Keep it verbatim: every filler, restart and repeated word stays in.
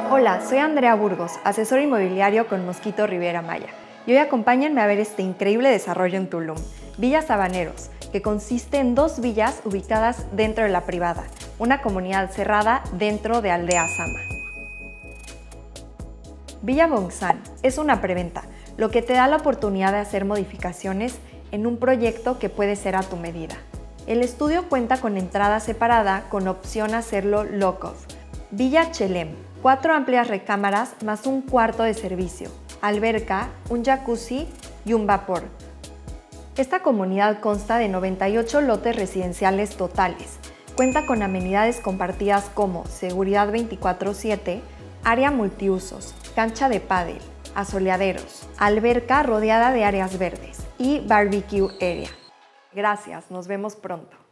Hola, soy Andrea Burgos, asesor inmobiliario con Mosquito Riviera Maya. Y hoy acompáñenme a ver este increíble desarrollo en Tulum, Villa Sabaneros, que consiste en dos villas ubicadas dentro de la privada, una comunidad cerrada dentro de Aldea Sama. Villa Bongsan es una preventa, lo que te da la oportunidad de hacer modificaciones en un proyecto que puede ser a tu medida. El estudio cuenta con entrada separada con opción a hacerlo lock-off. Villa Chelem, cuatro amplias recámaras más un cuarto de servicio, alberca, un jacuzzi y un vapor. Esta comunidad consta de noventa y ocho lotes residenciales totales. Cuenta con amenidades compartidas como seguridad veinticuatro siete, área multiusos, cancha de pádel, asoleaderos, alberca rodeada de áreas verdes y barbecue area. Gracias, nos vemos pronto.